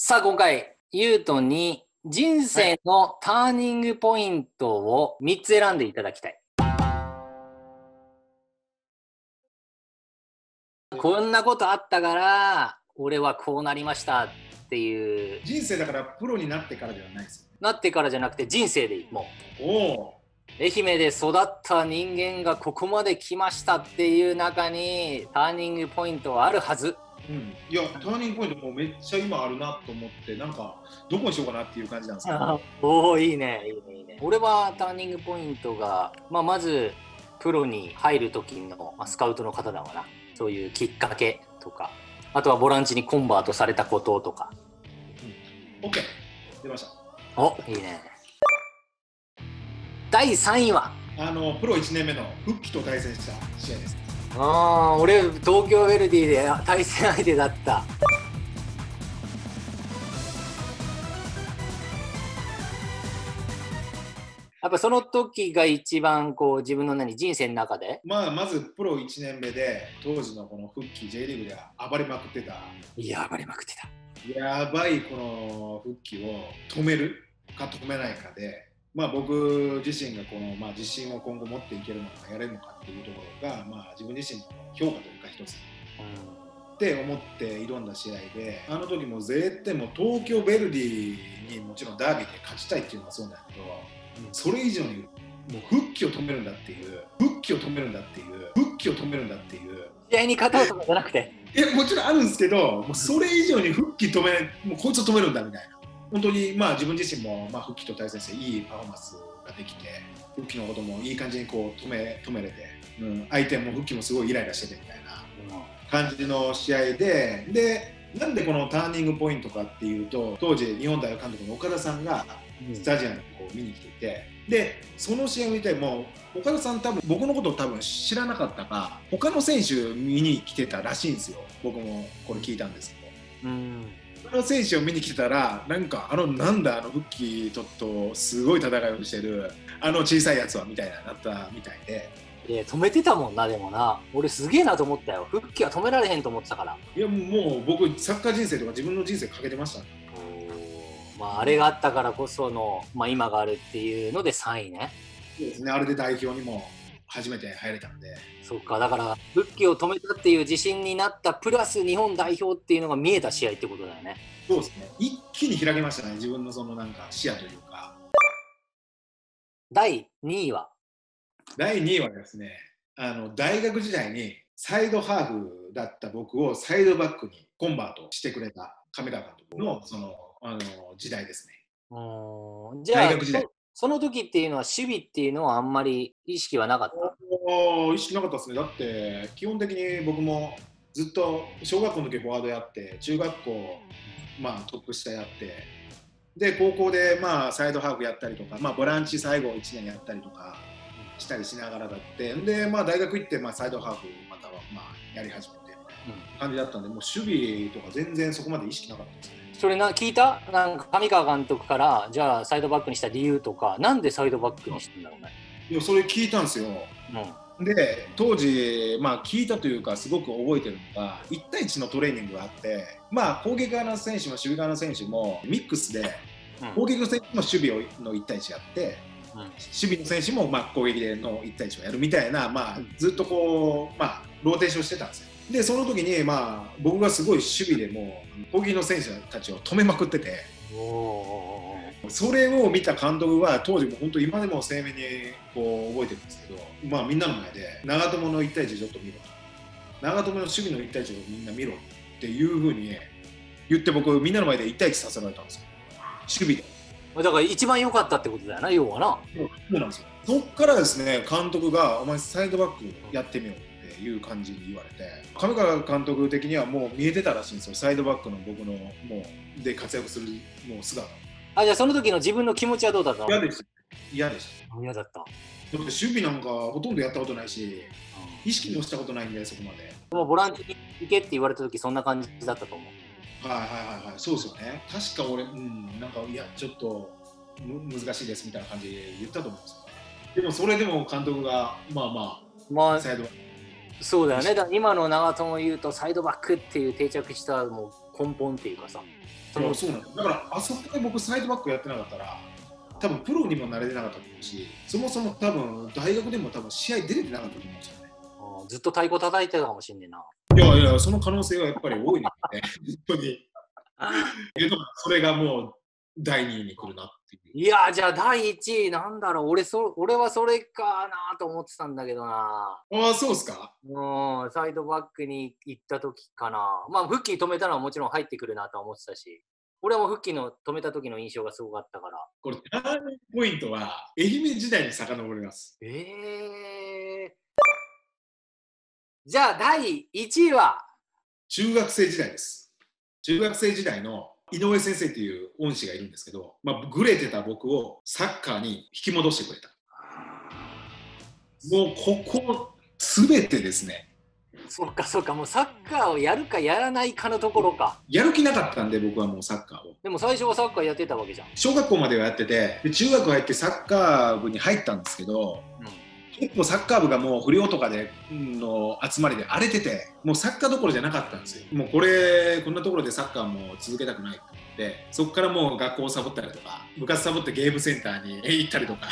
さあ今回ゆうとに人生のターニングポイントを3つ選んでいただきたい。こんなことあったから俺はこうなりましたっていう。 人生だからプロになってからではないですよね。 なってからじゃなくて人生でいい。もう愛媛で育った人間がここまで来ましたっていう中にターニングポイントはあるはず。 いや、ターニングポイントもめっちゃ今あるなと思って、なんかどこにしようかなっていう感じなんですけど。 おお、いいね、いいね、いいね。俺はターニングポイントが、まずプロに入る時の、スカウトの方だわな。そういうきっかけとか、あとはボランチにコンバートされたこととか。 OK、出ました。 お、いいね。第3位はプロ1年目の復帰と対戦した試合です。 俺東京ヴェルディで対戦相手だった。やっぱその時が一番こう自分の人生の中でまずプロ1年目で当時のこの復帰 J リーグで暴れまくってた。 いや、暴れまくってた。 やばいこの復帰を止めるか止めないかで、僕自身がこの、自信を今後持っていけるのかやれるのかっていうところが、自分自身の評価というか一つ、って思って挑んだ試合で、あの時も絶対もう東京ヴェルディにもちろんダービーで勝ちたいっていうのはそうなんだけど、それ以上にもう復帰を止めるんだっていう復帰を止めるんだっていう復帰を止めるんだっていう試合に勝とうとかじゃなくて、 もちろんあるんですけど、もうそれ以上に復帰止めもうこいつを止めるんだみたいな。本当に自分自身も復帰と対戦していいパフォーマンスができて、復帰のこともいい感じにこう止めれて、相手も復帰もすごいイライラしててみたいな感じの試合で、なんでこのターニングポイントかっていうと、当時日本代表監督の岡田さんがスタジアムにこう見に来ていて、でその試合を見ても岡田さん多分僕のことを多分知らなかったか、他の選手見に来てたらしいんですよ。僕もこれ聞いたんですけど、他の選手を見に来てたら、なんかなんだ復帰とすごい戦いをしてる小さいやつはみたいななったみたいで。 止めてたもんな。でもな、俺すげえなと思ったよ。復帰は止められへんと思ってたから。 いやもう僕サッカー人生とか自分の人生かけてましたね。 あれがあったからこその、今があるっていうので3位ね。 そうですね、あれで代表にも初めて入れたんで。 そうか、だから復帰を止めたっていう自信になったプラス日本代表っていうのが見えた試合ってことだよね。 そうですね、一気に開けましたね、自分のそのなんか視野というか。 第2位は第2位はですね、大学時代にサイドハーフだった僕をサイドバックにコンバートしてくれた上川監督のその時代ですね。 じゃあ大学時代その時っていうのは守備っていうのはあんまり意識はなかった？ 意識なかったですね。だって基本的に僕もずっと小学校の時フォワードやって、中学校トップ下やって、で高校でサイドハーフやったりとか、ボランチ最後1年やったりとかしたりしながらだって、で大学行ってサイドハーフまたはやり始めてみたいな感じだったんで、もう守備とか全然そこまで意識なかったですね。 それ聞いた？なんか上川監督からじゃあサイドバックにした理由とか、なんでサイドバックにしてんだろうね。 いや、それ聞いたんですよ。で当時聞いたというかすごく覚えてるのが、1対1のトレーニングがあって、攻撃側の選手も守備側の選手もミックスで、攻撃の選手も守備の1対1やって、守備の選手も攻撃での1対1をやるみたいな、ずっとこう、ローテーションしてたんですよ。でその時に僕がすごい守備でも攻撃の選手たちを止めまくってて、それを見た監督は当時も本当今でも鮮明にこう覚えてるんですけど、みんなの前で長友の1対1ちょっと見ろと、長友の守備の1対1をみんな見ろっていう風に言って、僕みんなの前で1対1させられたんですよ、守備で。 だから一番良かったってことだよな、要はな。 そうなんですよ。そっからですね、監督がお前サイドバックやってみようっていう感じに言われて、上川監督的にはもう見えてたらしいんですよ、サイドバックの僕のもうで活躍するもう姿。 じゃあその時の自分の気持ちはどうだったの？ 嫌でした。嫌だった。 だって守備なんかほとんどやったことないし、意識もしたことないんで、そこまで。 もうボランチに行けって言われた時そんな感じだったと思う。 そうですよね。確か俺、なんかいやちょっと難しいですみたいな感じで言ったと思うんですよ。でもそれでも監督がサイドバック。 そうだよね。だから今の長友言うとサイドバックっていう定着したもう根本っていうかさ、 そうなんだ。だからあそこで僕サイドバックやってなかったら多分プロにもなれてなかったと思うし、そもそも多分大学でも多分試合出れてなかったと思うんですよね。 ずっと太鼓叩いてたかもしんねえな。 いやいや、その可能性はやっぱり多いので、本当に。それがもう第2位に来るなっていう。 いや、じゃあ第1位なんだろう、俺はそれかなと思ってたんだけどな。 ああ、そうですか。 サイドバックに行った時かな。まあ、フッキー止めたのはもちろん入ってくるなと思ってたし、俺はもうフッキーの止めた時の印象がすごかったから。 これ、ターニングポイントは愛媛時代に遡ります。 じゃあ第1位は中学生時代です。中学生時代の井上先生っていう恩師がいるんですけど、グレてた僕をサッカーに引き戻してくれた。もうここ全てですね。 そうか、もうサッカーをやるかやらないかのところか。 やる気なかったんで僕はもうサッカーを。 でも最初はサッカーやってたわけじゃん。 小学校まではやってて、で中学入ってサッカー部に入ったんですけど、結構サッカー部がもう不良とかでの集まりで荒れてて、もうサッカーどころじゃなかったんですよ。もうこんなところでサッカーも続けたくないと思って、そこからもう学校をサボったりとか、部活サボってゲームセンターに行ったりとか。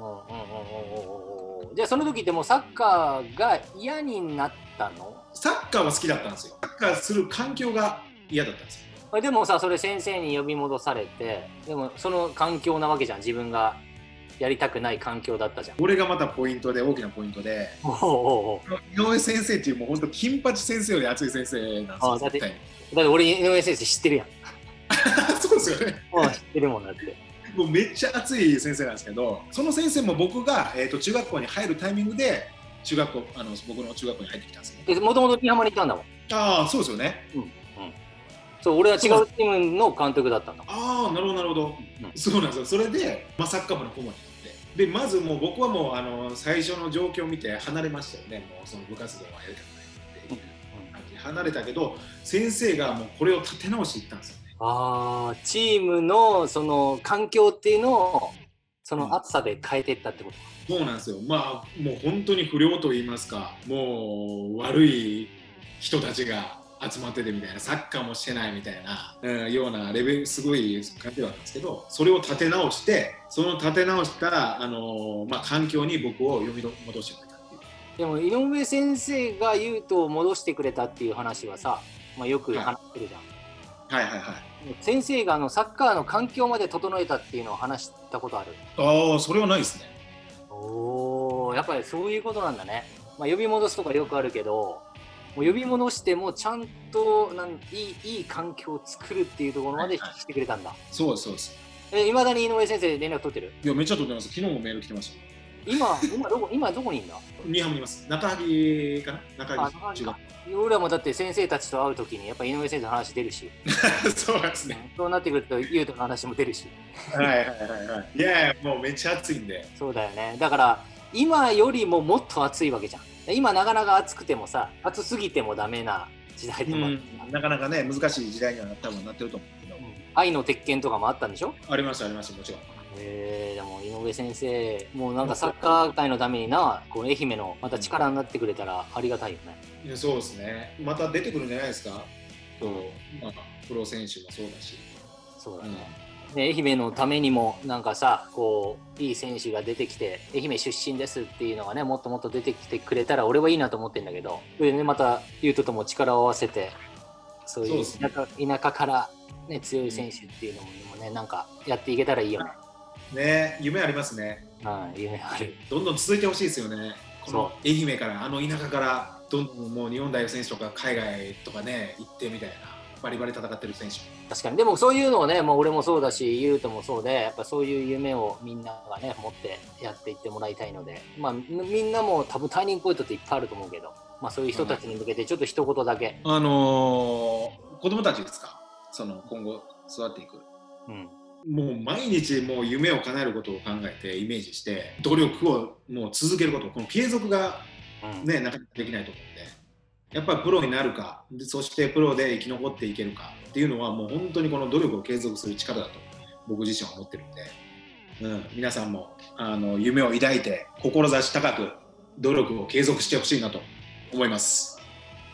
じゃあその時ってもうサッカーが嫌になったの？ サッカーは好きだったんですよ。サッカーする環境が嫌だったんですよ。 でもさ、それ先生に呼び戻されて、でもその環境なわけじゃん。自分がやりたくない環境だったじゃん。 これがまたポイントで、大きなポイントで、井上先生っていうもう本当金八先生より熱い先生なんですよ。 だって俺井上先生知ってるやん。 そうですよね。 知ってるもんだって。 もうめっちゃ熱い先生なんですけど、その先生も僕が、中学校に入るタイミングで僕の中学校に入ってきたんですよ。 もともと新居浜にいたんだもん。 ああ、そうですよね。 そう、俺は違うチームの監督だったんだ。 ああ、なるほどなるほど。そうなんですよ。それで、サッカー部の顧問になって、でまずもう僕はもう最初の状況を見て離れましたよね。もうその部活動はやりたくないっていう感じで離れたけど、先生がもうこれを立て直していったんですよね。 チームのその環境っていうのをその暑さで変えていったってこと？ そうなんですよ。もう本当に不良と言いますか、もう悪い人たちが集まっててみたいな、サッカーもしてないみたいな、ようなレベル、すごい感じだったんですけど、それを立て直して、その立て直した、環境に僕を呼び戻してくれたっていう。 でも井上先生が優斗を戻してくれたっていう話はさ、よく話してるじゃん。先生がサッカーの環境まで整えたっていうのを話したことある？ ああ、それはないですね。 やっぱりそういうことなんだね。呼び戻すとかよくあるけど、もう呼び戻してもちゃんといい環境を作るっていうところまでしてくれたんだ。 そうですそうです。 いまだに井上先生連絡取ってる？ いや、めっちゃ取ってます。昨日もメール来てました。 今どこにいるんだ？ 新居浜にいます。中萩かな。中萩中学。 俺らもだって先生たちと会うときにやっぱ井上先生の話出るしそうですね。 そうなってくると優斗の話も出るしいやもうめっちゃ暑いんで。 そうだよね。だから今よりももっと暑いわけじゃん。今なかなか暑くてもさ、暑すぎてもダメな時代でもある、 なかなかね難しい時代には多分なってると思うけど、 愛の鉄拳とかもあったんでしょ？ ありましたもちろん。 でも井上先生もうなんかサッカー界のためにな、こう愛媛のまた力になってくれたらありがたいよね。 いやそうですね。また出てくるんじゃないですか。プロ選手もそうだし。 そうだね。愛媛のためにもなんかさ、こういい選手が出てきて愛媛出身ですっていうのがね、もっともっと出てきてくれたら俺はいいなと思ってるんだけど、それでね、また優斗とも力を合わせてそういう田舎から、ね、強い選手っていうのもね、なんかやっていけたらいいよね。 ね、夢ありますね。 夢ある。 どんどん続いてほしいですよね。この愛媛から田舎からどんどんもう日本代表選手とか海外とかね行ってみたいな、バリバリ戦ってる選手。確かに。でもそういうのをね、もう俺もそうだし優斗もそうで、やっぱそういう夢をみんながね持ってやっていってもらいたいので、みんなも多分ターニングポイントっていっぱいあると思うけど、そういう人たちに向けてちょっと一言だけ。 子供たちですか、その今後育っていく。もう毎日もう夢を叶えることを考えてイメージして努力をもう続けること、この継続がね、なかなかできないと思うんで、やっぱりプロになるか、そしてプロで生き残っていけるかっていうのはもう本当にこの努力を継続する力だと僕自身は思ってるんで、皆さんも夢を抱いて志高く努力を継続してほしいなと思います。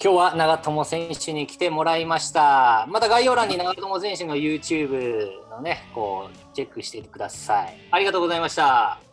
今日は長友選手に来てもらいました。また概要欄に長友選手の YouTube のね、こうチェックしてください。ありがとうございました。